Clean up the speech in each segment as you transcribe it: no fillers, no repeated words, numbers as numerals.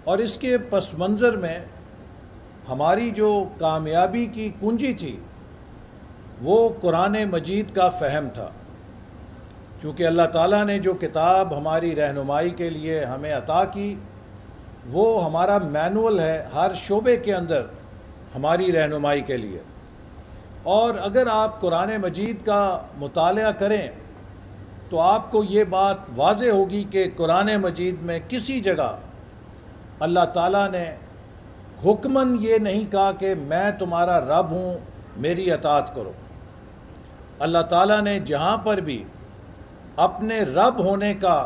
اور اس کے پس منظر میں ہماری جو کامیابی کی کنجی تھی وہ قرآن مجید کا فہم تھا، کیونکہ اللہ تعالیٰ نے جو کتاب ہماری رہنمائی کے لیے ہمیں عطا کی وہ ہمارا مینول ہے ہر شعبے کے اندر ہماری رہنمائی کے لیے۔ اور اگر آپ قرآن مجید کا مطالعہ کریں تو آپ کو یہ بات واضح ہوگی کہ قرآن مجید میں کسی جگہ اللہ تعالیٰ نے حکماً یہ نہیں کہا کہ میں تمہارا رب ہوں، میری اطاعت کرو۔ اللہ تعالیٰ نے جہاں پر بھی اپنے رب ہونے کا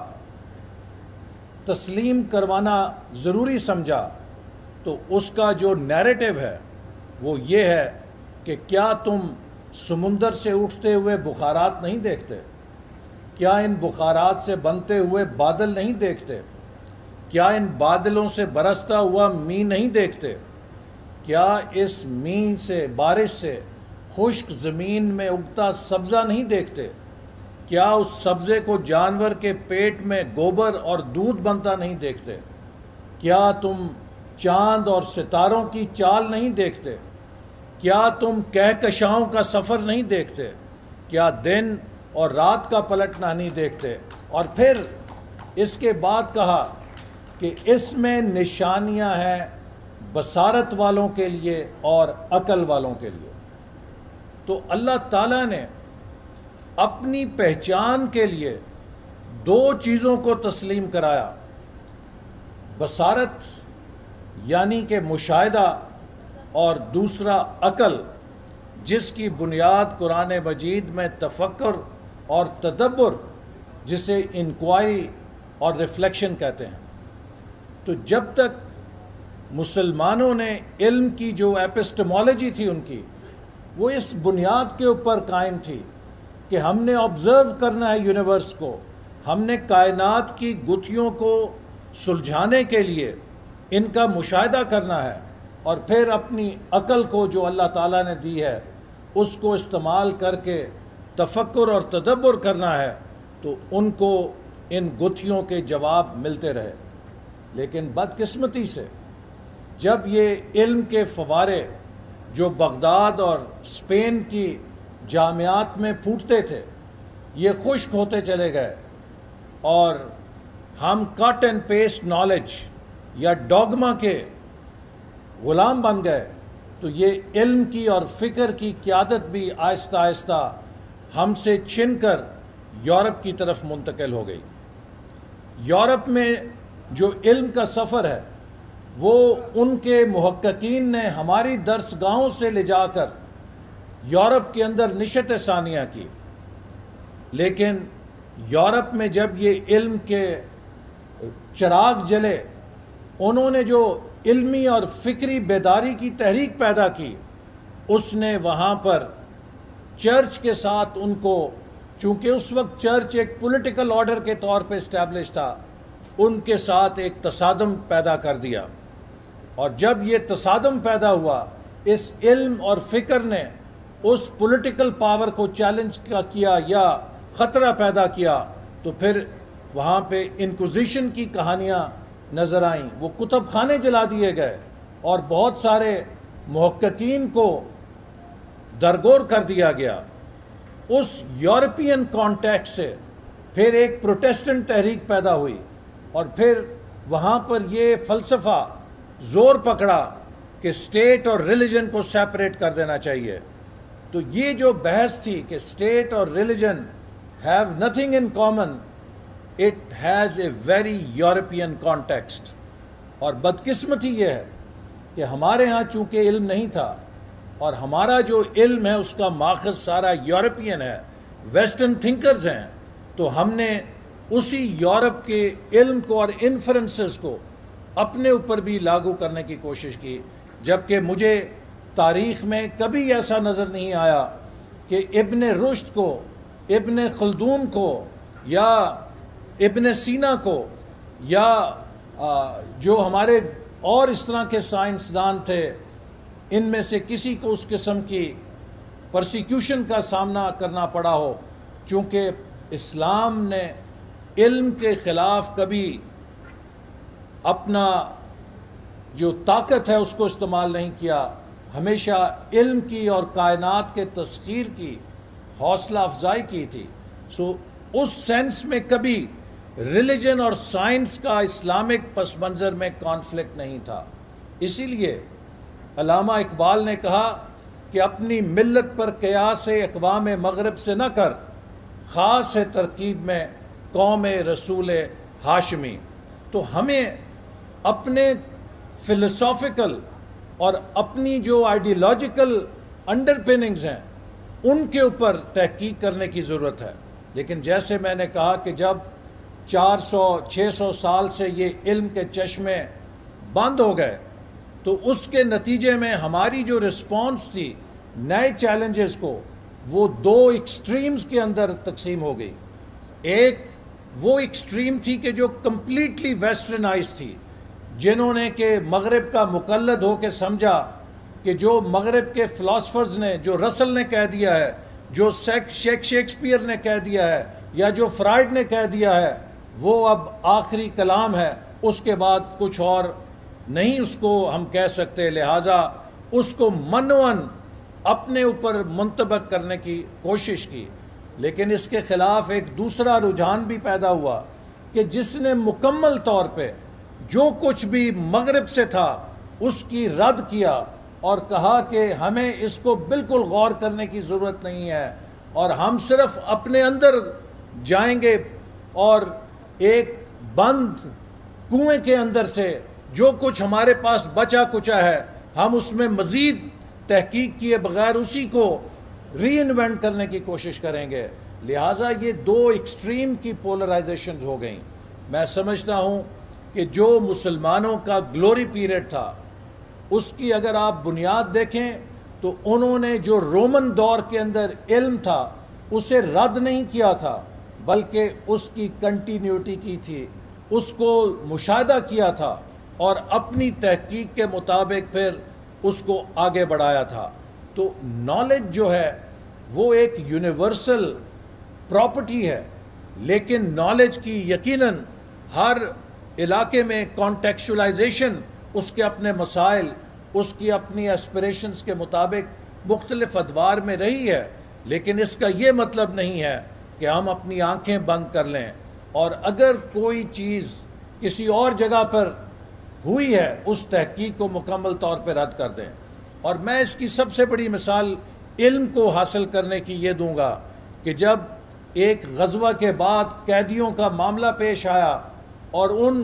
تسلیم کروانا ضروری سمجھا تو اس کا جو نیریٹو ہے وہ یہ ہے کہ کیا تم سمندر سے اٹھتے ہوئے بخارات نہیں دیکھتے؟ کیا ان بخارات سے بنتے ہوئے بادل نہیں دیکھتے؟ کیا ان بادلوں سے برستا ہوا می نہیں دیکھتے؟ کیا اس می سے، بارش سے خشک زمین میں اگتا سبزہ نہیں دیکھتے؟ کیا اس سبزے کو جانور کے پیٹ میں گوبر اور دودھ بنتا نہیں دیکھتے؟ کیا تم چاند اور ستاروں کی چال نہیں دیکھتے؟ کیا تم کہکشاؤں کا سفر نہیں دیکھتے؟ کیا دن اور رات کا پلٹنا نہیں دیکھتے؟ اور پھر اس کے بعد کہا کہ اس میں نشانیاں ہیں بصارت والوں کے لیے اور عقل والوں کے لیے۔ تو اللہ تعالیٰ نے اپنی پہچان کے لیے دو چیزوں کو تسلیم کرایا، بصارت یعنی کہ مشاہدہ، اور دوسرا عقل، جس کی بنیاد قرآن مجید میں تفکر اور تدبر، جسے انکوائری اور ریفلیکشن کہتے ہیں۔ تو جب تک مسلمانوں نے علم کی جو ایپسٹمالوجی تھی ان کی، وہ اس بنیاد کے اوپر قائم تھی کہ ہم نے آبزرو کرنا ہے یونیورس کو، ہم نے کائنات کی گتھیوں کو سلجھانے کے لیے ان کا مشاہدہ کرنا ہے، اور پھر اپنی عقل کو جو اللہ تعالیٰ نے دی ہے اس کو استعمال کر کے تفکر اور تدبر کرنا ہے، تو ان کو ان گتھیوں کے جواب ملتے رہے۔ لیکن بدقسمتی سے جب یہ علم کے فوارے جو بغداد اور اسپین کی جامعات میں پھوٹتے تھے یہ خشک ہوتے چلے گئے، اور ہم کٹ اینڈ پیسٹ نالج یا ڈوگما کے غلام بن گئے، تو یہ علم کی اور فکر کی قیادت بھی آہستہ آہستہ ہم سے چھن کر یورپ کی طرف منتقل ہو گئی۔ یورپ میں جو علم کا سفر ہے وہ ان کے محققین نے ہماری درسگاہوں سے لے جا کر یورپ کے اندر نشت ثانیہ کی، لیکن یورپ میں جب یہ علم کے چراغ جلے، انہوں نے جو علمی اور فکری بیداری کی تحریک پیدا کی، اس نے وہاں پر چرچ کے ساتھ ان کو، چونکہ اس وقت چرچ ایک پولیٹیکل آرڈر کے طور پہ اسٹیبلش تھا، ان کے ساتھ ایک تصادم پیدا کر دیا۔ اور جب یہ تصادم پیدا ہوا، اس علم اور فکر نے اس پولیٹیکل پاور کو چیلنج کیا یا خطرہ پیدا کیا، تو پھر وہاں پہ انکوزیشن کی کہانیاں نظر آئیں، وہ کتب خانے جلا دیے گئے اور بہت سارے محققین کو درگور کر دیا گیا۔ اس یورپین کانٹیکس سے پھر ایک پروٹیسٹنٹ تحریک پیدا ہوئی، اور پھر وہاں پر یہ فلسفہ زور پکڑا کہ اسٹیٹ اور ریلیجن کو سیپریٹ کر دینا چاہیے۔ تو یہ جو بحث تھی کہ اسٹیٹ اور religion have nothing in common, it has a very European context. اور بدقسمتی یہ ہے کہ ہمارے ہاں چونکہ علم نہیں تھا، اور ہمارا جو علم ہے اس کا ماخذ سارا یورپین ہے، ویسٹرن تھنکرز ہیں، تو ہم نے اسی یورپ کے علم کو اور انفرنسز کو اپنے اوپر بھی لاگو کرنے کی کوشش کی، جبکہ مجھے تاریخ میں کبھی ایسا نظر نہیں آیا کہ ابن رشد کو، ابن خلدون کو، یا ابن سینا کو، یا جو ہمارے اور اس طرح کے سائنسدان تھے، ان میں سے کسی کو اس قسم کی پرسیکیوشن کا سامنا کرنا پڑا ہو، چونکہ اسلام نے علم کے خلاف کبھی اپنا جو طاقت ہے اس کو استعمال نہیں کیا، ہمیشہ علم کی اور کائنات کے تسخیر کی حوصلہ افزائی کی تھی. سو اس سینس میں کبھی ریلیجن اور سائنس کا اسلامک پس منظر میں کانفلکٹ نہیں تھا. اسی لیے علامہ اقبال نے کہا کہ اپنی ملت پر قیاس اقوام مغرب سے نہ کر، خاص ہے ترکیب میں قوم رسول ہاشمی. تو ہمیں اپنے فلسافیکل اور اپنی جو آئیڈیالوجیکل انڈر پننگز ہیں ان کے اوپر تحقیق کرنے کی ضرورت ہے. لیکن جیسے میں نے کہا کہ جب 400-600 سال سے یہ علم کے چشمے بند ہو گئے تو اس کے نتیجے میں ہماری جو رسپانس تھی نئے چیلنجز کو، وہ دو ایکسٹریمز کے اندر تقسیم ہو گئی. ایک وہ ایکسٹریم تھی کہ جو کمپلیٹلی ویسٹرنائز تھی، جنہوں نے کہ مغرب کا مقلد ہو کے سمجھا کہ جو مغرب کے فلاسفرز نے، جو رسل نے کہہ دیا ہے، جو شیکسپیئر نے کہہ دیا ہے، یا جو فرائڈ نے کہہ دیا ہے، وہ اب آخری کلام ہے، اس کے بعد کچھ اور نہیں اس کو ہم کہہ سکتے. لہٰذا اس کو منوعاً اپنے اوپر منطبق کرنے کی کوشش کی. لیکن اس کے خلاف ایک دوسرا رجحان بھی پیدا ہوا کہ جس نے مکمل طور پہ جو کچھ بھی مغرب سے تھا اس کی رد کیا اور کہا کہ ہمیں اس کو بالکل غور کرنے کی ضرورت نہیں ہے، اور ہم صرف اپنے اندر جائیں گے اور ایک بند کنویں کے اندر سے جو کچھ ہمارے پاس بچا کچا ہے ہم اس میں مزید تحقیق کیے بغیر اسی کو ری انوینٹ کرنے کی کوشش کریں گے. لہٰذا یہ دو ایکسٹریم کی پولرائزیشنز ہو گئیں. میں سمجھتا ہوں کہ جو مسلمانوں کا گلوری پیریڈ تھا اس کی اگر آپ بنیاد دیکھیں تو انہوں نے جو رومن دور کے اندر علم تھا اسے رد نہیں کیا تھا، بلکہ اس کی کنٹینیوٹی کی تھی، اس کو مشاہدہ کیا تھا اور اپنی تحقیق کے مطابق پھر اس کو آگے بڑھایا تھا. تو نالج جو ہے وہ ایک یونیورسل پراپرٹی ہے، لیکن نالج کی یقیناً ہر علاقے میں کانٹیکچولائزیشن اس کے اپنے مسائل، اس کی اپنی ایسپریشنز کے مطابق مختلف ادوار میں رہی ہے. لیکن اس کا یہ مطلب نہیں ہے کہ ہم اپنی آنکھیں بند کر لیں اور اگر کوئی چیز کسی اور جگہ پر ہوئی ہے اس تحقیق کو مکمل طور پہ رد کر دیں. اور میں اس کی سب سے بڑی مثال علم کو حاصل کرنے کی یہ دوں گا کہ جب ایک غزوہ کے بعد قیدیوں کا معاملہ پیش آیا اور ان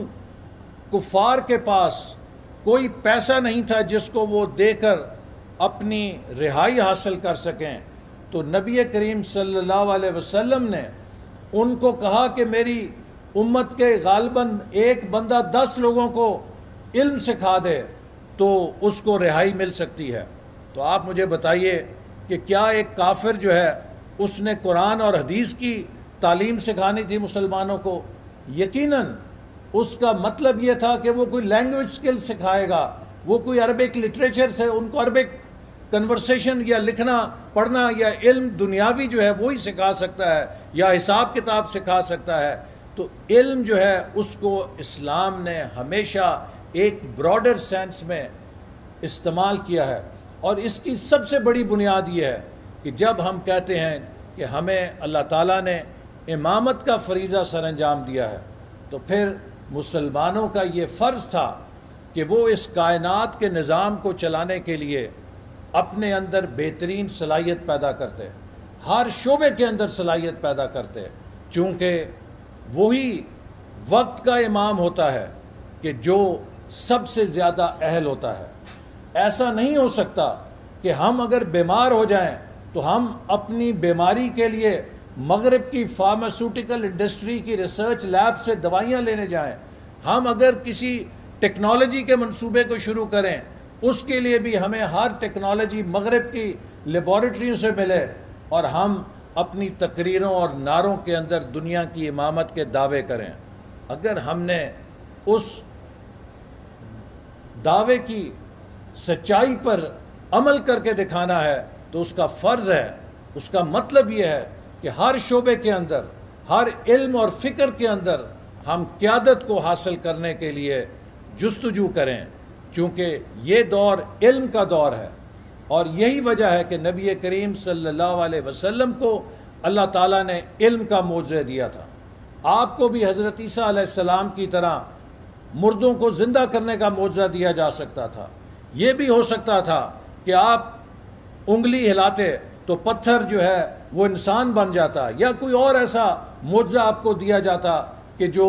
کفار کے پاس کوئی پیسہ نہیں تھا جس کو وہ دے کر اپنی رہائی حاصل کر سکیں، تو نبی کریم صلی اللہ علیہ وسلم نے ان کو کہا کہ میری امت کے غالباً ایک بندہ 10 لوگوں کو علم سکھا دے تو اس کو رہائی مل سکتی ہے. تو آپ مجھے بتائیے کہ کیا ایک کافر جو ہے اس نے قرآن اور حدیث کی تعلیم سکھانی تھی مسلمانوں کو؟ یقیناً اس کا مطلب یہ تھا کہ وہ کوئی لینگویج سکل سکھائے گا، وہ کوئی عربک لٹریچر سے ان کو عربک کنورسیشن یا لکھنا پڑھنا یا علم دنیاوی جو ہے وہی سکھا سکتا ہے یا حساب کتاب سکھا سکتا ہے. تو علم جو ہے اس کو اسلام نے ہمیشہ ایک براڈر سینس میں استعمال کیا ہے. اور اس کی سب سے بڑی بنیاد یہ ہے کہ جب ہم کہتے ہیں کہ ہمیں اللہ تعالیٰ نے امامت کا فریضہ سر انجام دیا ہے تو پھر مسلمانوں کا یہ فرض تھا کہ وہ اس کائنات کے نظام کو چلانے کے لیے اپنے اندر بہترین صلاحیت پیدا کرتے، ہر شعبے کے اندر صلاحیت پیدا کرتے، چونکہ وہی وقت کا امام ہوتا ہے کہ جو سب سے زیادہ اہل ہوتا ہے. ایسا نہیں ہو سکتا کہ ہم اگر بیمار ہو جائیں تو ہم اپنی بیماری کے لیے مغرب کی فارماسیوٹیکل انڈسٹری کی ریسرچ لیب سے دوائیاں لینے جائیں. ہم اگر کسی ٹیکنالوجی کے منصوبے کو شروع کریں اس کے لیے بھی ہمیں ہر ٹیکنالوجی مغرب کی لیبارٹریوں سے ملے، اور ہم اپنی تقریروں اور نعروں کے اندر دنیا کی امامت کے دعوے کریں. اگر ہم نے اس دعوے کی سچائی پر عمل کر کے دکھانا ہے تو اس کا فرض ہے، اس کا مطلب یہ ہے کہ ہر شعبے کے اندر، ہر علم اور فکر کے اندر ہم قیادت کو حاصل کرنے کے لیے جستجو کریں. چونکہ یہ دور علم کا دور ہے، اور یہی وجہ ہے کہ نبی کریم صلی اللہ علیہ وسلم کو اللہ تعالیٰ نے علم کا معجزہ دیا تھا۔ آپ کو بھی حضرت عیسیٰ علیہ السلام کی طرح مردوں کو زندہ کرنے کا معجزہ دیا جا سکتا تھا۔ یہ بھی ہو سکتا تھا کہ آپ انگلی ہلاتے تو پتھر جو ہے وہ انسان بن جاتا، یا کوئی اور ایسا معجزہ آپ کو دیا جاتا کہ جو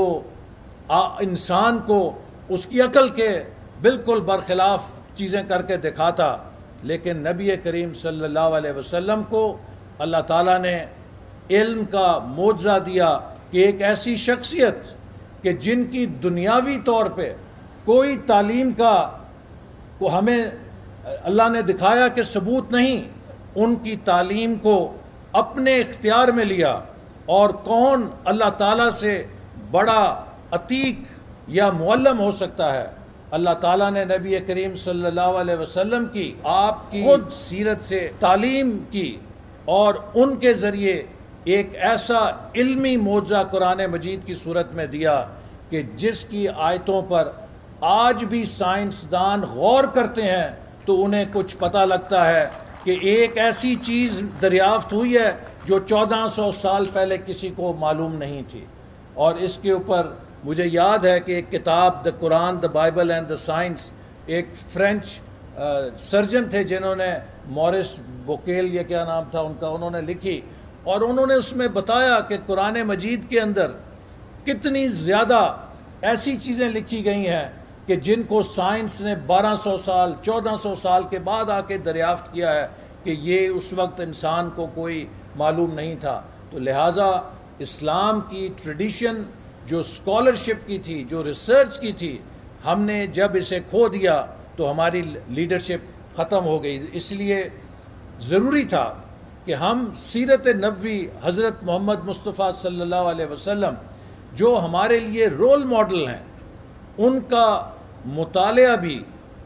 انسان کو اس کی عقل کے بالکل برخلاف چیزیں کر کے دکھاتا۔ لیکن نبی کریم صلی اللہ علیہ وسلم کو اللہ تعالیٰ نے علم کا معجزہ دیا کہ ایک ایسی شخصیت کہ جن کی دنیاوی طور پہ کوئی تعلیم کا کو ہمیں اللہ نے دکھایا کہ ثبوت نہیں، ان کی تعلیم کو اپنے اختیار میں لیا، اور کون اللہ تعالیٰ سے بڑا عتیق یا معلم ہو سکتا ہے؟ اللہ تعالیٰ نے نبی کریم صلی اللہ علیہ وسلم کی آپ کی خود سیرت سے تعلیم کی، اور ان کے ذریعے ایک ایسا علمی معجزہ قرآن مجید کی صورت میں دیا کہ جس کی آیتوں پر آج بھی سائنسدان غور کرتے ہیں تو انہیں کچھ پتہ لگتا ہے کہ ایک ایسی چیز دریافت ہوئی ہے جو 1400 سال پہلے کسی کو معلوم نہیں تھی۔ اور اس کے اوپر مجھے یاد ہے کہ ایک کتاب the Quran the Bible and the science, ایک فرینچ سرجن تھے جنہوں نے مورس بوکیل یا کیا نام تھا ان کا، انہوں نے لکھی، اور انہوں نے اس میں بتایا کہ قرآن مجید کے اندر کتنی زیادہ ایسی چیزیں لکھی گئی ہیں کہ جن کو سائنس نے 1200 سال 1400 سال کے بعد آ کے دریافت کیا ہے کہ یہ اس وقت انسان کو کوئی معلوم نہیں تھا۔ تو لہٰذا اسلام کی ٹریڈیشن جو اسکالرشپ کی تھی، جو ریسرچ کی تھی، ہم نے جب اسے کھو دیا تو ہماری لیڈرشپ ختم ہو گئی۔ اس لیے ضروری تھا کہ ہم سیرت نبوی حضرت محمد مصطفیٰ صلی اللہ علیہ وسلم جو ہمارے لیے رول ماڈل ہیں، ان کا مطالعہ بھی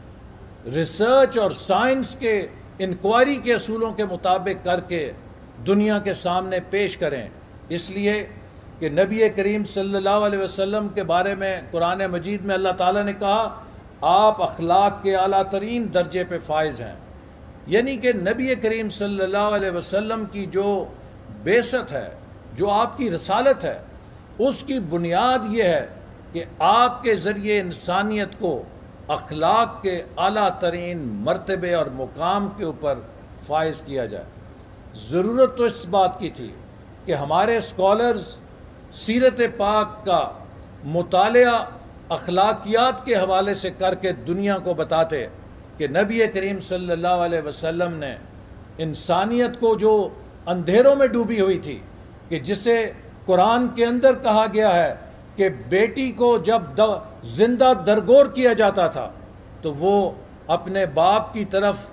ریسرچ اور سائنس کے انکوائری کے اصولوں کے مطابق کر کے دنیا کے سامنے پیش کریں۔ اس لیے کہ نبی کریم صلی اللہ علیہ وسلم کے بارے میں قرآن مجید میں اللہ تعالیٰ نے کہا آپ اخلاق کے اعلیٰ ترین درجے پہ فائز ہیں، یعنی کہ نبی کریم صلی اللہ علیہ وسلم کی جو بعثت ہے، جو آپ کی رسالت ہے، اس کی بنیاد یہ ہے کہ آپ کے ذریعے انسانیت کو اخلاق کے اعلیٰ ترین مرتبے اور مقام کے اوپر فائز کیا جائے۔ ضرورت تو اس بات کی تھی کہ ہمارے اسکالرز سیرت پاک کا مطالعہ اخلاقیات کے حوالے سے کر کے دنیا کو بتاتے کہ نبی کریم صلی اللہ علیہ وسلم نے انسانیت کو جو اندھیروں میں ڈوبی ہوئی تھی، کہ جسے قرآن کے اندر کہا گیا ہے کہ بیٹی کو جب زندہ درگور کیا جاتا تھا تو وہ اپنے باپ کی طرف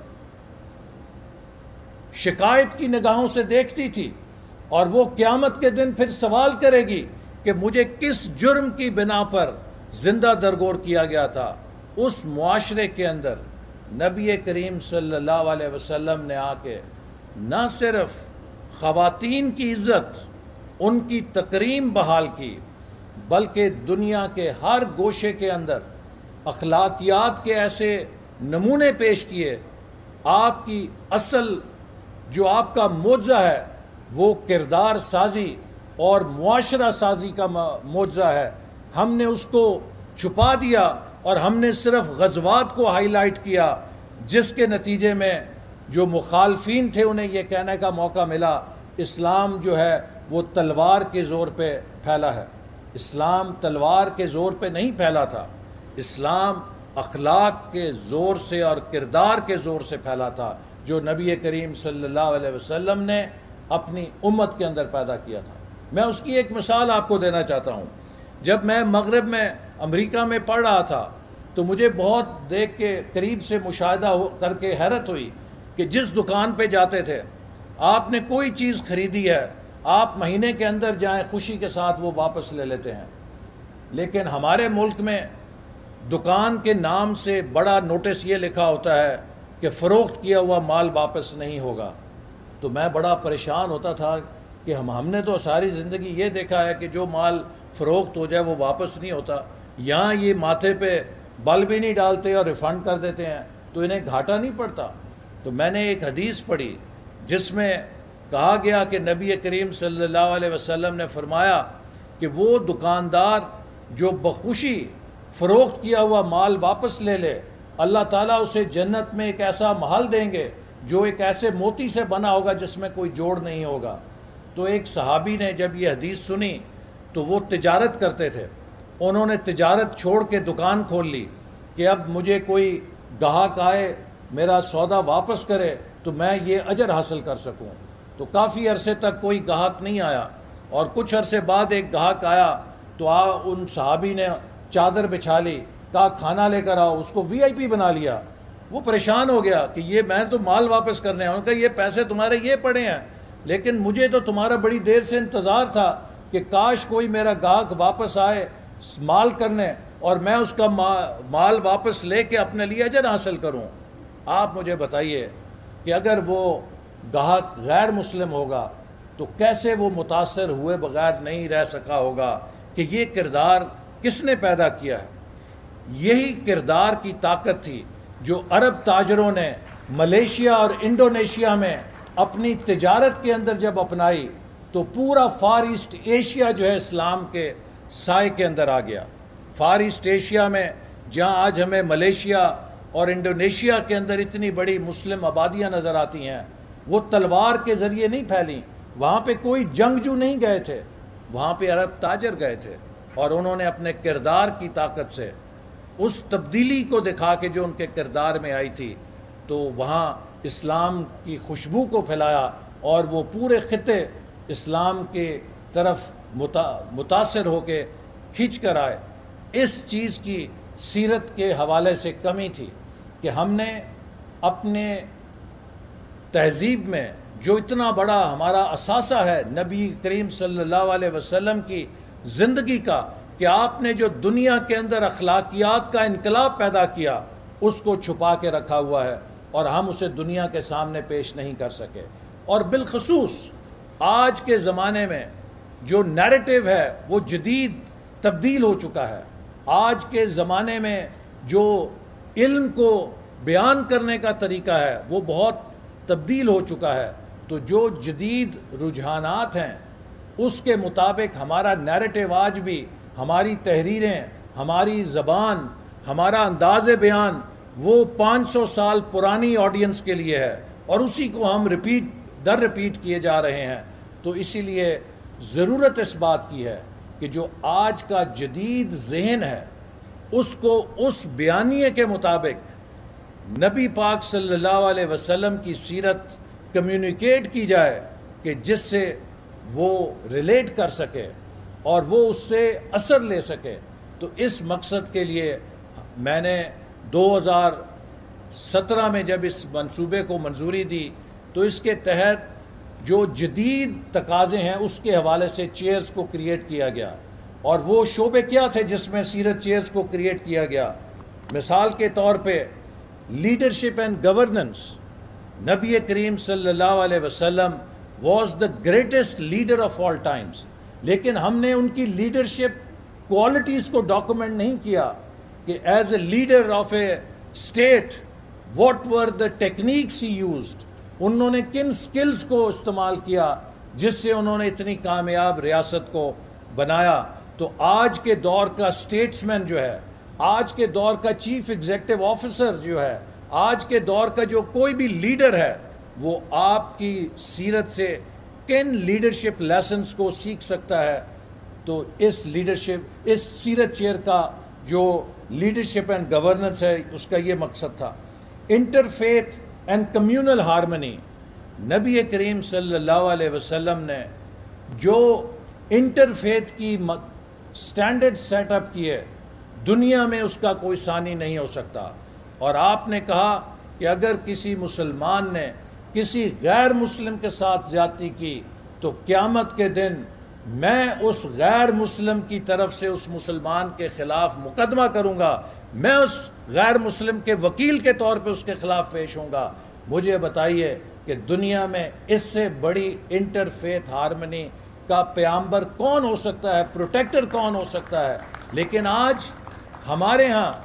شکایت کی نگاہوں سے دیکھتی تھی، اور وہ قیامت کے دن پھر سوال کرے گی کہ مجھے کس جرم کی بنا پر زندہ درگور کیا گیا تھا۔ اس معاشرے کے اندر نبی کریم صلی اللہ علیہ وسلم نے آ کے نہ صرف خواتین کی عزت، ان کی تکریم بحال کی، بلکہ دنیا کے ہر گوشے کے اندر اخلاقیات کے ایسے نمونے پیش کیے۔ آپ کی اصل جو آپ کا معجزہ ہے وہ کردار سازی اور معاشرہ سازی کا معجزہ ہے، ہم نے اس کو چھپا دیا اور ہم نے صرف غزوات کو ہائی لائٹ کیا، جس کے نتیجے میں جو مخالفین تھے انہیں یہ کہنے کا موقع ملا اسلام جو ہے وہ تلوار کے زور پہ پھیلا ہے۔ اسلام تلوار کے زور پہ نہیں پھیلا تھا، اسلام اخلاق کے زور سے اور کردار کے زور سے پھیلا تھا، جو نبی کریم صلی اللہ علیہ وسلم نے اپنی امت کے اندر پیدا کیا تھا۔ میں اس کی ایک مثال آپ کو دینا چاہتا ہوں۔ جب میں مغرب میں امریکہ میں پڑھ رہا تھا تو مجھے بہت دیکھ کے قریب سے مشاہدہ کر کے حیرت ہوئی کہ جس دکان پہ جاتے تھے آپ نے کوئی چیز خریدی ہے، آپ مہینے کے اندر جائیں خوشی کے ساتھ وہ واپس لے لیتے ہیں، لیکن ہمارے ملک میں دکان کے نام سے بڑا نوٹس یہ لکھا ہوتا ہے کہ فروخت کیا ہوا مال واپس نہیں ہوگا۔ تو میں بڑا پریشان ہوتا تھا کہ ہم نے تو ساری زندگی یہ دیکھا ہے کہ جو مال فروخت ہو جائے وہ واپس نہیں ہوتا، یہاں یہ ماتھے پہ بل بھی نہیں ڈالتے اور ریفنڈ کر دیتے ہیں تو انہیں گھاٹا نہیں پڑتا؟ تو میں نے ایک حدیث پڑھی جس میں کہا گیا کہ نبی کریم صلی اللہ علیہ وسلم نے فرمایا کہ وہ دکاندار جو بخوشی فروخت کیا ہوا مال واپس لے لے، اللہ تعالیٰ اسے جنت میں ایک ایسا محل دیں گے جو ایک ایسے موتی سے بنا ہوگا جس میں کوئی جوڑ نہیں ہوگا۔ تو ایک صحابی نے جب یہ حدیث سنی تو وہ تجارت کرتے تھے، انہوں نے تجارت چھوڑ کے دکان کھول لی کہ اب مجھے کوئی گاہک آئے میرا سودا واپس کرے تو میں یہ اجر حاصل کر سکوں۔ تو کافی عرصے تک کوئی گاہک نہیں آیا، اور کچھ عرصے بعد ایک گاہک آیا تو ان صحابی نے چادر بچھا لی، کہا کھانا لے کر آؤ، اس کو وی آئی پی بنا لیا۔ وہ پریشان ہو گیا کہ یہ میں تو مال واپس کرنے آؤں، کہ یہ پیسے تمہارے یہ پڑے ہیں، لیکن مجھے تو تمہارا بڑی دیر سے انتظار تھا کہ کاش کوئی میرا گاہک واپس آئے مال کرنے اور میں اس کا مال واپس لے کے اپنے لیے اجر حاصل کروں۔ آپ مجھے بتائیے کہ اگر وہ گاہک غیر مسلم ہوگا تو کیسے وہ متاثر ہوئے بغیر نہیں رہ سکا ہوگا کہ یہ کردار کس نے پیدا کیا ہے؟ یہی کردار کی طاقت تھی جو عرب تاجروں نے ملیشیا اور انڈونیشیا میں اپنی تجارت کے اندر جب اپنائی تو پورا فار ایسٹ ایشیا جو ہے اسلام کے سائے کے اندر آ گیا۔ فار ایسٹ ایشیا میں جہاں آج ہمیں ملیشیا اور انڈونیشیا کے اندر اتنی بڑی مسلم آبادیاں نظر آتی ہیں، وہ تلوار کے ذریعے نہیں پھیلیں، وہاں پہ کوئی جنگجو نہیں گئے تھے، وہاں پہ عرب تاجر گئے تھے، اور انہوں نے اپنے کردار کی طاقت سے اس تبدیلی کو دکھا کے جو ان کے کردار میں آئی تھی تو وہاں اسلام کی خوشبو کو پھیلایا، اور وہ پورے خطے اسلام کے طرف متاثر ہو کے کھینچ کر آئے۔ اس چیز کی سیرت کے حوالے سے کمی تھی کہ ہم نے اپنے تہذیب میں جو اتنا بڑا ہمارا اثاثہ ہے نبی کریم صلی اللہ علیہ وسلم کی زندگی کا، کہ آپ نے جو دنیا کے اندر اخلاقیات کا انقلاب پیدا کیا، اس کو چھپا کے رکھا ہوا ہے اور ہم اسے دنیا کے سامنے پیش نہیں کر سکے۔ اور بالخصوص آج کے زمانے میں جو نیریٹو ہے وہ جدید تبدیل ہو چکا ہے۔ آج کے زمانے میں جو علم کو بیان کرنے کا طریقہ ہے وہ بہت تبدیل ہو چکا ہے، تو جو جدید رجحانات ہیں اس کے مطابق ہمارا نیریٹو آج بھی، ہماری تحریریں، ہماری زبان، ہمارا انداز بیان وہ 500 سال پرانی آڈینس کے لیے ہے، اور اسی کو ہم ریپیٹ کیے جا رہے ہیں۔ تو اسی لیے ضرورت اس بات کی ہے کہ جو آج کا جدید ذہن ہے اس کو اس بیانیے کے مطابق نبی پاک صلی اللہ علیہ وسلم کی سیرت کمیونیکیٹ کی جائے کہ جس سے وہ ریلیٹ کر سکے اور وہ اس سے اثر لے سکے۔ تو اس مقصد کے لیے میں نے 2017 میں جب اس منصوبے کو منظوری دی تو اس کے تحت جو جدید تقاضے ہیں اس کے حوالے سے چیئرز کو کریٹ کیا گیا، اور وہ شعبے کیا تھے جس میں سیرت چیئرز کو کریٹ کیا گیا؟ مثال کے طور پہ لیڈرشپ اینڈ گورننس۔ نبی کریم صلی اللہ علیہ وسلم was the greatest leader of all times, لیکن ہم نے ان کی لیڈرشپ کوالٹیز کو ڈاکومنٹ نہیں کیا کہ as a leader of a state what were the techniques he used, انہوں نے کن سکلز کو استعمال کیا جس سے انہوں نے اتنی کامیاب ریاست کو بنایا۔ تو آج کے دور کا اسٹیٹسمین جو ہے، آج کے دور کا چیف ایگزیکٹو آفیسر جو ہے، آج کے دور کا جو کوئی بھی لیڈر ہے، وہ آپ کی سیرت سے کن لیڈرشپ لیسنز کو سیکھ سکتا ہے۔ تو اس سیرت چیئر کا جو لیڈرشپ اینڈ گورننس ہے اس کا یہ مقصد تھا۔ انٹرفیتھ اینڈ کمیونل ہارمنی، نبی کریم صلی اللہ علیہ وسلم نے جو انٹرفیتھ کی سٹینڈرڈ سیٹ اپ کیے، دنیا میں اس کا کوئی ثانی نہیں ہو سکتا۔ اور آپ نے کہا کہ اگر کسی مسلمان نے کسی غیر مسلم کے ساتھ زیادتی کی تو قیامت کے دن میں اس غیر مسلم کی طرف سے اس مسلمان کے خلاف مقدمہ کروں گا، میں اس غیر مسلم کے وکیل کے طور پہ اس کے خلاف پیش ہوں گا۔ مجھے بتائیے کہ دنیا میں اس سے بڑی انٹرفیتھ ہارمنی کا پیامبر کون ہو سکتا ہے، پروٹیکٹر کون ہو سکتا ہے؟ لیکن آج ہمارے ہاں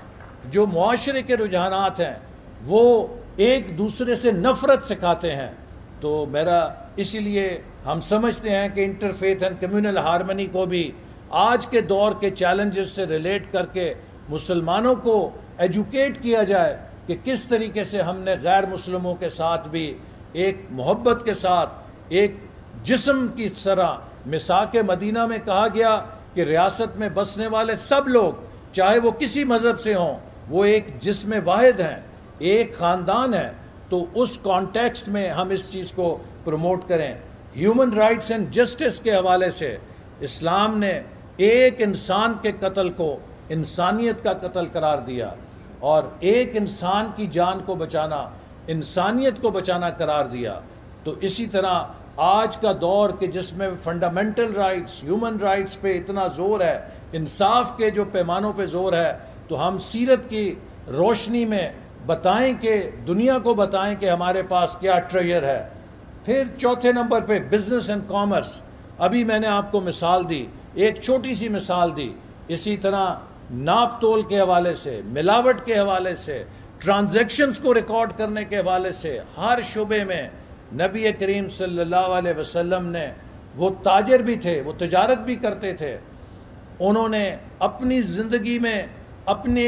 جو معاشرے کے رجحانات ہیں وہ ایک دوسرے سے نفرت سکھاتے ہیں. تو میرا اسی لیے ہم سمجھتے ہیں کہ انٹرفیتھ اینڈ کمیونل ہارمنی کو بھی آج کے دور کے چیلنجز سے ریلیٹ کر کے مسلمانوں کو ایجوکیٹ کیا جائے کہ کس طریقے سے ہم نے غیر مسلموں کے ساتھ بھی ایک محبت کے ساتھ ایک جسم کی طرح. میثاق مدینہ میں کہا گیا کہ ریاست میں بسنے والے سب لوگ چاہے وہ کسی مذہب سے ہوں وہ ایک جسم واحد ہیں, ایک خاندان ہے. تو اس کانٹیکسٹ میں ہم اس چیز کو پروموٹ کریں. ہیومن رائٹس اینڈ جسٹس کے حوالے سے اسلام نے ایک انسان کے قتل کو انسانیت کا قتل قرار دیا, اور ایک انسان کی جان کو بچانا انسانیت کو بچانا قرار دیا. تو اسی طرح آج کا دور کہ جس میں فنڈامنٹل رائٹس ہیومن رائٹس پہ اتنا زور ہے, انصاف کے جو پیمانوں پہ زور ہے, تو ہم سیرت کی روشنی میں بتائیں کہ دنیا کو بتائیں کہ ہمارے پاس کیا ٹریجر ہے. پھر چوتھے نمبر پہ بزنس اینڈ کامرس. ابھی میں نے آپ کو مثال دی, ایک چھوٹی سی مثال دی. اسی طرح ناپ تول کے حوالے سے, ملاوٹ کے حوالے سے, ٹرانزیکشنز کو ریکارڈ کرنے کے حوالے سے, ہر شعبے میں نبی کریم صلی اللہ علیہ وسلم نے, وہ تاجر بھی تھے, وہ تجارت بھی کرتے تھے, انہوں نے اپنی زندگی میں اپنے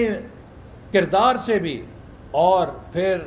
کردار سے بھی اور پھر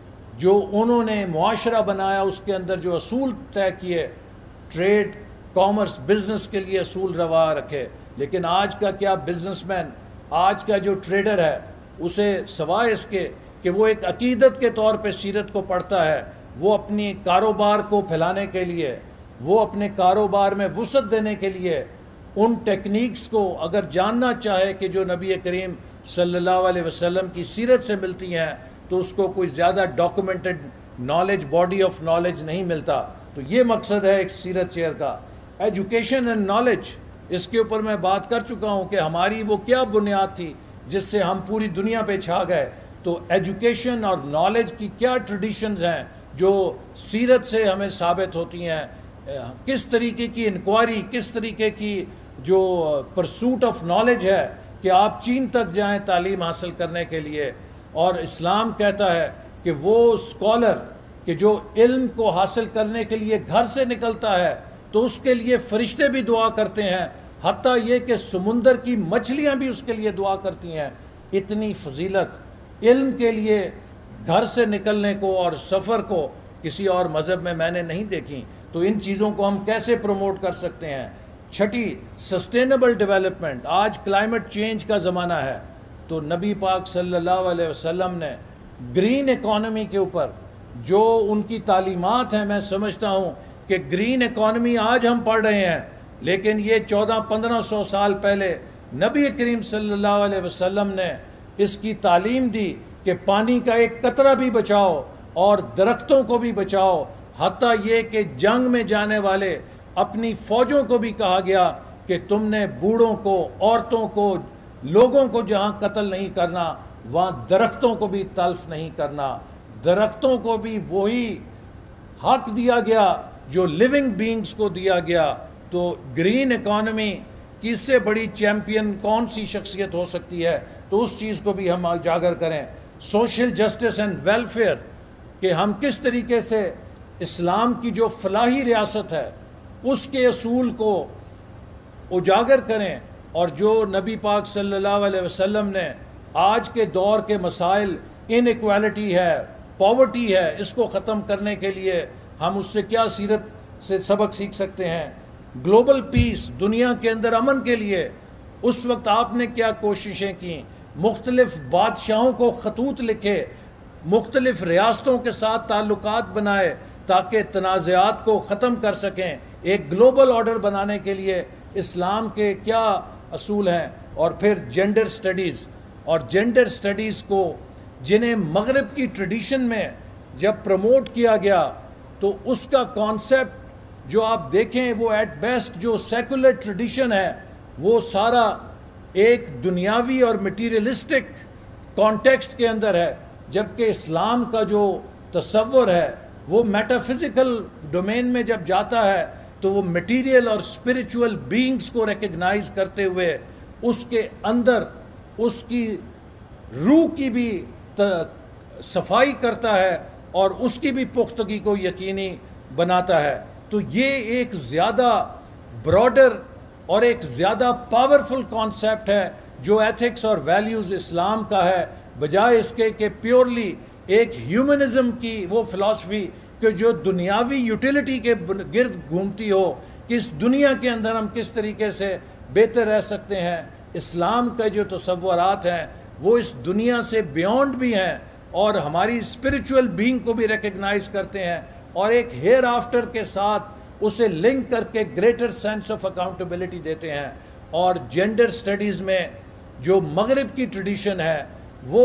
جو انہوں نے معاشرہ بنایا اس کے اندر جو اصول طے کیے, ٹریڈ کامرس بزنس کے لیے اصول روا رکھے. لیکن آج کا کیا بزنس مین, آج کا جو ٹریڈر ہے, اسے سوائے اس کے کہ وہ ایک عقیدت کے طور پہ سیرت کو پڑھتا ہے, وہ اپنی کاروبار کو پھیلانے کے لیے, وہ اپنے کاروبار میں وسعت دینے کے لیے ان ٹیکنیکس کو اگر جاننا چاہے کہ جو نبی کریم صلی اللہ علیہ وسلم کی سیرت سے ملتی ہیں, تو اس کو کوئی زیادہ documented knowledge, body of knowledge نہیں ملتا. تو یہ مقصد ہے ایک سیرت چیئر کا. ایجوکیشن اینڈ نالج, اس کے اوپر میں بات کر چکا ہوں کہ ہماری وہ کیا بنیاد تھی جس سے ہم پوری دنیا پہ چھا گئے. تو ایجوکیشن اور نالج کی کیا ٹریڈیشنز ہیں جو سیرت سے ہمیں ثابت ہوتی ہیں, کس طریقے کی انکوائری, کس طریقے کی جو پرسوٹ آف نالج ہے کہ آپ چین تک جائیں تعلیم حاصل کرنے کے لیے. اور اسلام کہتا ہے کہ وہ اسکالر کہ جو علم کو حاصل کرنے کے لیے گھر سے نکلتا ہے تو اس کے لیے فرشتے بھی دعا کرتے ہیں, حتیٰ یہ کہ سمندر کی مچھلیاں بھی اس کے لیے دعا کرتی ہیں. اتنی فضیلت علم کے لیے گھر سے نکلنے کو اور سفر کو کسی اور مذہب میں نے نہیں دیکھی. تو ان چیزوں کو ہم کیسے پروموٹ کر سکتے ہیں. چھٹی, سسٹینیبل ڈیولپمنٹ. آج کلائمیٹ چینج کا زمانہ ہے, تو نبی پاک صلی اللہ علیہ وسلم نے گرین اکانومی کے اوپر جو ان کی تعلیمات ہیں, میں سمجھتا ہوں کہ گرین اکانومی آج ہم پڑھ رہے ہیں, لیکن یہ 1400-1500 سال پہلے نبی کریم صلی اللہ علیہ وسلم نے اس کی تعلیم دی کہ پانی کا ایک قطرہ بھی بچاؤ اور درختوں کو بھی بچاؤ. حتیٰ یہ کہ جنگ میں جانے والے اپنی فوجوں کو بھی کہا گیا کہ تم نے بوڑھوں کو, عورتوں کو, لوگوں کو جہاں قتل نہیں کرنا وہاں درختوں کو بھی تلف نہیں کرنا. درختوں کو بھی وہی حق دیا گیا جو لیونگ بینگز کو دیا گیا. تو گرین اکانومی کی اس سے بڑی چیمپئن کون سی شخصیت ہو سکتی ہے, تو اس چیز کو بھی ہم اجاگر کریں. سوشل جسٹس اینڈ ویلفیئر کہ ہم کس طریقے سے اسلام کی جو فلاحی ریاست ہے اس کے اصول کو اجاگر کریں, اور جو نبی پاک صلی اللہ علیہ وسلم نے آج کے دور کے مسائل, ان ایکویلٹی ہے, پاورٹی ہے, اس کو ختم کرنے کے لیے ہم اس سے کیا سیرت سے سبق سیکھ سکتے ہیں. گلوبل پیس, دنیا کے اندر امن کے لیے اس وقت آپ نے کیا کوششیں کی, مختلف بادشاہوں کو خطوط لکھے, مختلف ریاستوں کے ساتھ تعلقات بنائے تاکہ تنازعات کو ختم کر سکیں. ایک گلوبل آرڈر بنانے کے لیے اسلام کے کیا اصول ہیں. اور پھر جینڈر سٹڈیز, اور جینڈر سٹڈیز کو جنہیں مغرب کی ٹریڈیشن میں جب پروموٹ کیا گیا تو اس کا کانسیپٹ جو آپ دیکھیں وہ ایٹ بیسٹ جو سیکولر ٹریڈیشن ہے وہ سارا ایک دنیاوی اور مٹیریلسٹک کانٹیکسٹ کے اندر ہے, جبکہ اسلام کا جو تصور ہے وہ میٹافزیکل ڈومین میں جب جاتا ہے تو وہ مٹیریل اور اسپریچول بینگز کو ریکگنائز کرتے ہوئے اس کے اندر اس کی روح کی بھی صفائی کرتا ہے اور اس کی بھی پختگی کو یقینی بناتا ہے. تو یہ ایک زیادہ براڈر اور ایک زیادہ پاورفل کانسیپٹ ہے جو ایتھکس اور ویلیوز اسلام کا ہے، بجائے اس کے کہ پیورلی ایک ہیومنزم کی وہ فلسفی کہ جو دنیاوی یوٹیلیٹی کے گرد گھومتی ہو کہ اس دنیا کے اندر ہم کس طریقے سے بہتر رہ سکتے ہیں. اسلام کا جو تصورات ہیں وہ اس دنیا سے بیونڈ بھی ہیں اور ہماری اسپرچول بینگ کو بھی ریکگنائز کرتے ہیں اور ایک ہیئر آفٹر کے ساتھ اسے لنک کر کے گریٹر سینس آف اکاؤنٹیبلٹی دیتے ہیں. اور جینڈر سٹڈیز میں جو مغرب کی ٹریڈیشن ہے وہ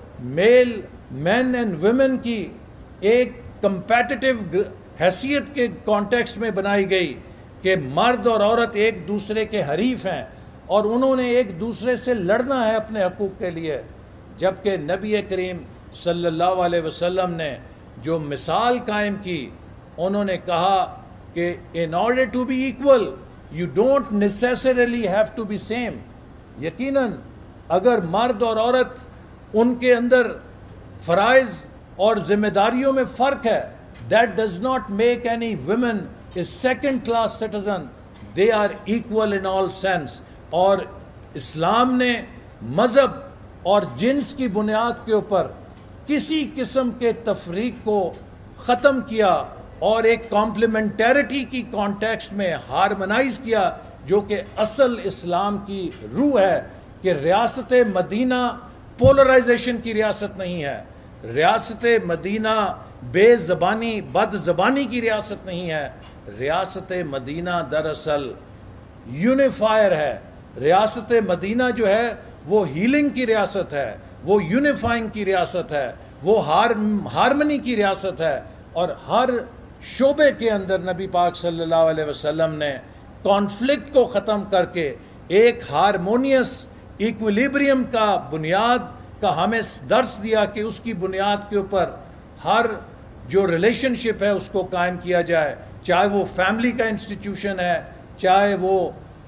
مین اینڈ ویمن کی ایک کمپیٹیٹو حیثیت کے کانٹیکسٹ میں بنائی گئی کہ مرد اور عورت ایک دوسرے کے حریف ہیں اور انہوں نے ایک دوسرے سے لڑنا ہے اپنے حقوق کے لیے. جبکہ نبی کریم صلی اللہ علیہ وسلم نے جو مثال قائم کی، انہوں نے کہا کہ in order to be equal you don't necessarily have to be same. یقیناً اگر مرد اور عورت ان کے اندر فرائض اور ذمہ داریوں میں فرق ہے، that does not make any women a second class citizen. They are equal in all sense. اور اسلام نے مذہب اور جنس کی بنیاد کے اوپر کسی قسم کے تفریق کو ختم کیا اور ایک کمپلیمنٹیرٹی کی کانٹیکسٹ میں ہارمنائز کیا، جو کہ اصل اسلام کی روح ہے کہ ریاست مدینہ پولرائزیشن کی ریاست نہیں ہے، ریاست مدینہ بے زبانی بد زبانی کی ریاست نہیں ہے، ریاست مدینہ دراصل یونیفائر ہے. ریاست مدینہ جو ہے وہ ہیلنگ کی ریاست ہے، وہ یونیفائنگ کی ریاست ہے، وہ ہارمنی کی ریاست ہے. اور ہر شعبے کے اندر نبی پاک صلی اللہ علیہ وسلم نے کانفلکٹ کو ختم کر کے ایک ہارمونیس ایکویلیبریم کا بنیاد کا ہمیں درس دیا کہ اس کی بنیاد کے اوپر ہر جو ریلیشن شپ ہے اس کو قائم کیا جائے، چاہے وہ فیملی کا انسٹیٹیوشن ہے، چاہے وہ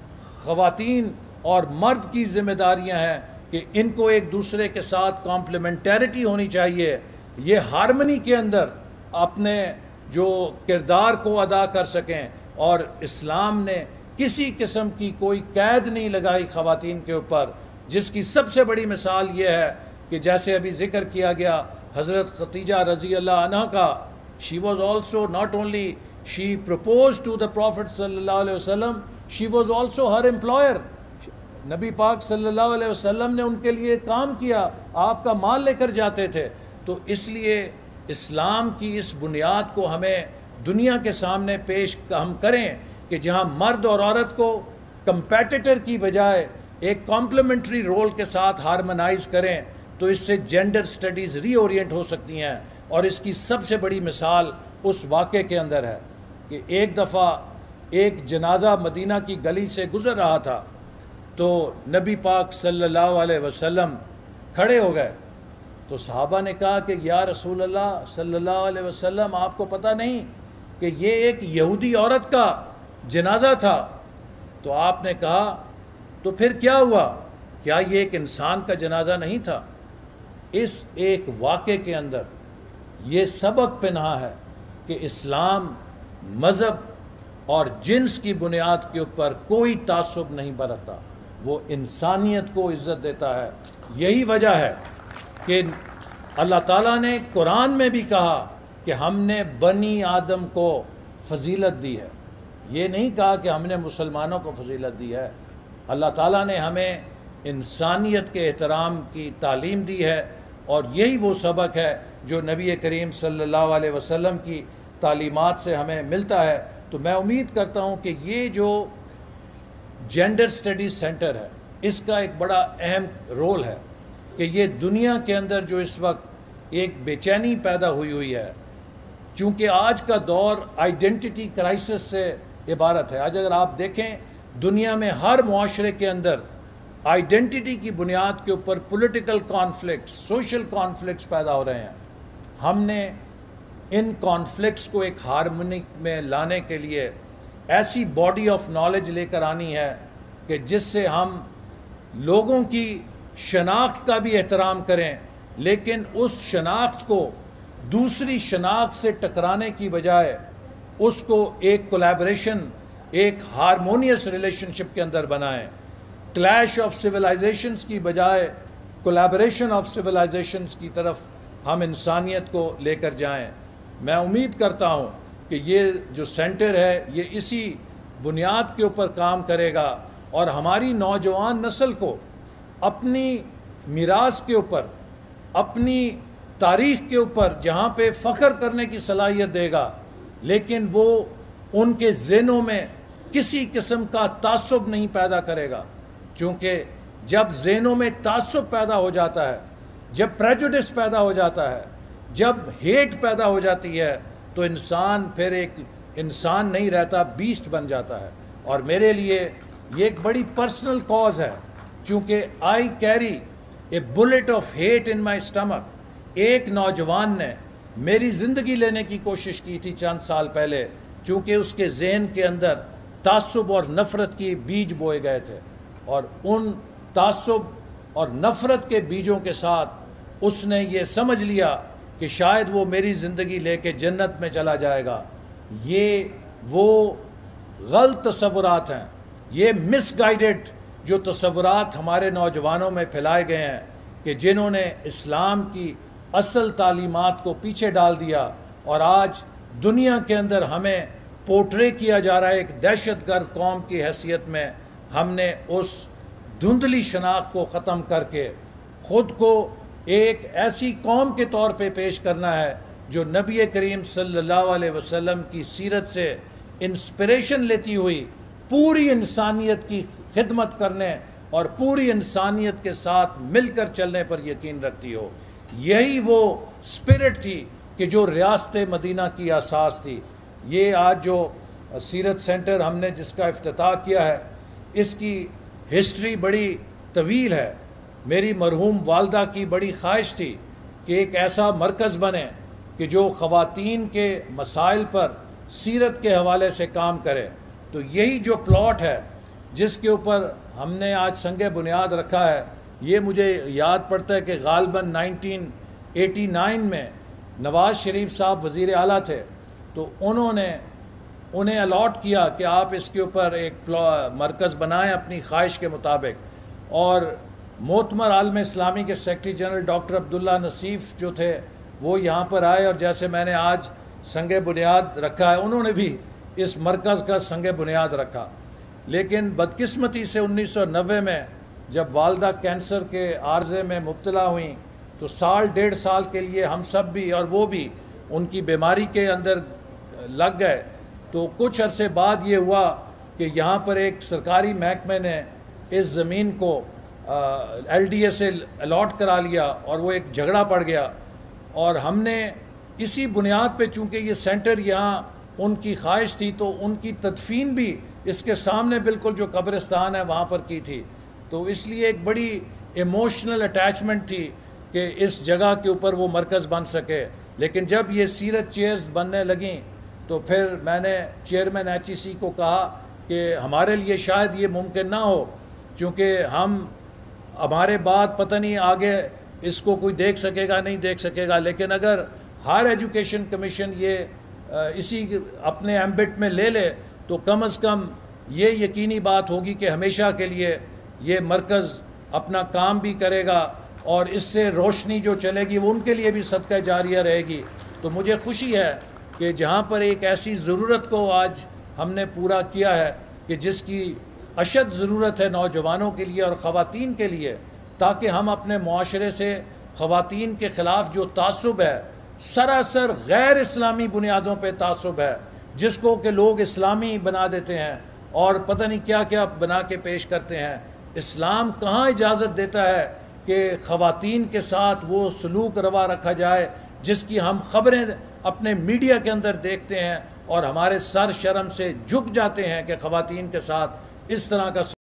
خواتین اور مرد کی ذمہ داریاں ہیں کہ ان کو ایک دوسرے کے ساتھ کمپلیمنٹیرٹی ہونی چاہیے. یہ ہارمنی کے اندر اپنے جو کردار کو ادا کر سکیں. اور اسلام نے کسی قسم کی کوئی قید نہیں لگائی خواتین کے اوپر، جس کی سب سے بڑی مثال یہ ہے کہ جیسے ابھی ذکر کیا گیا حضرت خدیجہ رضی اللہ عنہ کا، she was also not only she proposed to the Prophet صلی اللہ علیہ وسلم, she was also her employer. نبی پاک صلی اللہ علیہ وسلم نے ان کے لیے کام کیا، آپ کا مال لے کر جاتے تھے. تو اس لیے اسلام کی اس بنیاد کو ہمیں دنیا کے سامنے پیش ہم کریں کہ جہاں مرد اور عورت کو کمپیٹیٹر کی بجائے ایک کمپلیمنٹری رول کے ساتھ ہارمنائز کریں، تو اس سے جینڈر سٹڈیز ری اورینٹ ہو سکتی ہیں. اور اس کی سب سے بڑی مثال اس واقعے کے اندر ہے کہ ایک دفعہ ایک جنازہ مدینہ کی گلی سے گزر رہا تھا، تو نبی پاک صلی اللہ علیہ وسلم کھڑے ہو گئے. تو صحابہ نے کہا کہ یا رسول اللہ صلی اللہ علیہ وسلم، آپ کو پتہ نہیں کہ یہ ایک یہودی عورت کا جنازہ تھا؟ تو آپ نے کہا تو پھر کیا ہوا؟ کیا یہ ایک انسان کا جنازہ نہیں تھا؟ اس ایک واقعے کے اندر یہ سبق پنہا ہے کہ اسلام مذہب اور جنس کی بنیاد کے اوپر کوئی تعصب نہیں برتتا، وہ انسانیت کو عزت دیتا ہے. یہی وجہ ہے کہ اللہ تعالیٰ نے قرآن میں بھی کہا کہ ہم نے بنی آدم کو فضیلت دی ہے. یہ نہیں کہا کہ ہم نے مسلمانوں کو فضیلت دی ہے. اللہ تعالیٰ نے ہمیں انسانیت کے احترام کی تعلیم دی ہے، اور یہی وہ سبق ہے جو نبی کریم صلی اللہ علیہ وسلم کی تعلیمات سے ہمیں ملتا ہے. تو میں امید کرتا ہوں کہ یہ جو جینڈر سٹڈیز سینٹر ہے، اس کا ایک بڑا اہم رول ہے کہ یہ دنیا کے اندر جو اس وقت ایک بے چینی پیدا ہوئی ہے، چونکہ آج کا دور آئیڈینٹی کرائسس سے عبارت ہے. آج اگر آپ دیکھیں دنیا میں ہر معاشرے کے اندر آئیڈینٹی کی بنیاد کے اوپر پولیٹیکل کانفلکٹس، سوشل کانفلکٹس پیدا ہو رہے ہیں. ہم نے ان کانفلکٹس کو ایک ہارمونی میں لانے کے لیے ایسی باڈی آف نالج لے کر آنی ہے کہ جس سے ہم لوگوں کی شناخت کا بھی احترام کریں، لیکن اس شناخت کو دوسری شناخت سے ٹکرانے کی بجائے اس کو ایک کولیبریشن، ایک ہارمونیس ریلیشن شپ کے اندر بنائیں۔ کلیش آف سویلائزیشنز کی بجائے کولیبریشن آف سویلائزیشنز کی طرف ہم انسانیت کو لے کر جائیں۔ میں امید کرتا ہوں کہ یہ جو سینٹر ہے یہ اسی بنیاد کے اوپر کام کرے گا اور ہماری نوجوان نسل کو اپنی میراث کے اوپر، اپنی تاریخ کے اوپر جہاں پہ فخر کرنے کی صلاحیت دے گا، لیکن وہ ان کے ذہنوں میں کسی قسم کا تعصب نہیں پیدا کرے گا، چونکہ جب ذہنوں میں تعصب پیدا ہو جاتا ہے، جب پریجوڈس پیدا ہو جاتا ہے، جب ہیٹ پیدا ہو جاتی ہے، تو انسان پھر ایک انسان نہیں رہتا، بیسٹ بن جاتا ہے۔ اور میرے لیے یہ ایک بڑی پرسنل کاز ہے، چونکہ I carry a bullet of hate in my stomach. ایک نوجوان نے میری زندگی لینے کی کوشش کی تھی چند سال پہلے، چونکہ اس کے ذہن کے اندر تعصب اور نفرت کی بیج بوئے گئے تھے، اور ان تعصب اور نفرت کے بیجوں کے ساتھ اس نے یہ سمجھ لیا کہ شاید وہ میری زندگی لے کے جنت میں چلا جائے گا۔ یہ وہ غلط تصورات ہیں، یہ مس گائیڈڈ جو تصورات ہمارے نوجوانوں میں پھیلائے گئے ہیں، کہ جنہوں نے اسلام کی اصل تعلیمات کو پیچھے ڈال دیا، اور آج دنیا کے اندر ہمیں پورٹرے کیا جا رہا ہے ایک دہشت گرد قوم کی حیثیت میں۔ ہم نے اس دھندلی شناخت کو ختم کر کے خود کو ایک ایسی قوم کے طور پہ پیش کرنا ہے جو نبی کریم صلی اللہ علیہ وسلم کی سیرت سے انسپریشن لیتی ہوئی پوری انسانیت کی خدمت کرنے اور پوری انسانیت کے ساتھ مل کر چلنے پر یقین رکھتی ہو۔ یہی وہ سپرٹ تھی کہ جو ریاست مدینہ کی اساس تھی۔ یہ آج جو سیرت سینٹر ہم نے جس کا افتتاح کیا ہے، اس کی ہسٹری بڑی طویل ہے۔ میری مرحوم والدہ کی بڑی خواہش تھی کہ ایک ایسا مرکز بنے کہ جو خواتین کے مسائل پر سیرت کے حوالے سے کام کرے۔ تو یہی جو پلاٹ ہے جس کے اوپر ہم نے آج سنگ بنیاد رکھا ہے، یہ مجھے یاد پڑتا ہے کہ غالباً 1989 میں نواز شریف صاحب وزیر اعلیٰ تھے، تو انہیں الاٹ کیا کہ آپ اس کے اوپر ایک مرکز بنائیں اپنی خواہش کے مطابق۔ اور معتمر عالم اسلامی کے secretary general doctor Abdullah Naseef جو تھے وہ یہاں پر آئے، اور جیسے میں نے آج سنگ بنیاد رکھا ہے انہوں نے بھی اس مرکز کا سنگ بنیاد رکھا۔ لیکن بدقسمتی سے 1990 میں جب والدہ کینسر کے عارضے میں مبتلا ہوئیں تو سال ڈیڑھ سال کے لیے ہم سب بھی اور وہ بھی ان کی بیماری کے اندر لگ گئے۔ تو کچھ عرصے بعد یہ ہوا کہ یہاں پر ایک سرکاری محکمے نے اس زمین کو ایل ڈی اے سے الاٹ کرا لیا، اور وہ ایک جھگڑا پڑ گیا، اور ہم نے اسی بنیاد پہ، چونکہ یہ سینٹر یہاں ان کی خواہش تھی، تو ان کی تدفین بھی اس کے سامنے بالکل جو قبرستان ہے وہاں پر کی تھی۔ تو اس لیے ایک بڑی ایموشنل اٹیچمنٹ تھی کہ اس جگہ کے اوپر وہ مرکز بن سکے۔ لیکن جب یہ سیرت چیئرز بننے لگیں تو پھر میں نے چیئرمین ایچ ای سی کو کہا کہ ہمارے لیے شاید یہ ممکن نہ ہو، کیونکہ ہمارے بعد پتہ نہیں آگے اس کو کوئی دیکھ سکے گا نہیں دیکھ سکے گا، لیکن اگر ہائر ایجوکیشن کمیشن یہ اسی اپنے ایمبٹ میں لے لے تو کم از کم یہ یقینی بات ہوگی کہ ہمیشہ کے لیے یہ مرکز اپنا کام بھی کرے گا، اور اس سے روشنی جو چلے گی وہ ان کے لیے بھی صدقہ جاریہ رہے گی۔ تو مجھے خوشی ہے کہ جہاں پر ایک ایسی ضرورت کو آج ہم نے پورا کیا ہے کہ جس کی اشد ضرورت ہے نوجوانوں کے لیے اور خواتین کے لیے، تاکہ ہم اپنے معاشرے سے خواتین کے خلاف جو تعصب ہے، سراسر غیر اسلامی بنیادوں پہ تعصب ہے، جس کو کہ لوگ اسلامی بنا دیتے ہیں اور پتہ نہیں کیا کیا بنا کے پیش کرتے ہیں۔ اسلام کہاں اجازت دیتا ہے کہ خواتین کے ساتھ وہ سلوک روا رکھا جائے جس کی ہم خبریں اپنے میڈیا کے اندر دیکھتے ہیں اور ہمارے سر شرم سے جھک جاتے ہیں کہ خواتین کے ساتھ اس طرح کا